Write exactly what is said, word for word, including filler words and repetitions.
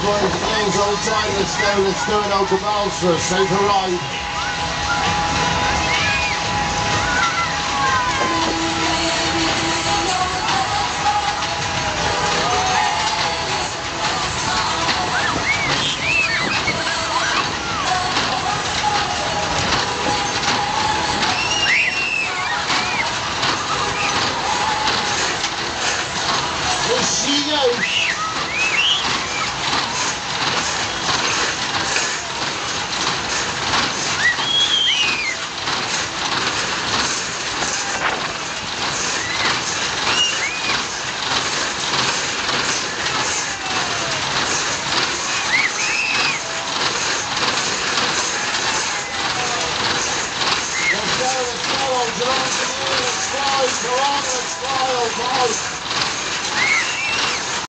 boys and girls, hold tight, let's go, let's do it, Uncle Balsa, safe ride. Here she goes. Let's go, let's go, old John, let's fly, come on, let's fly, old boy.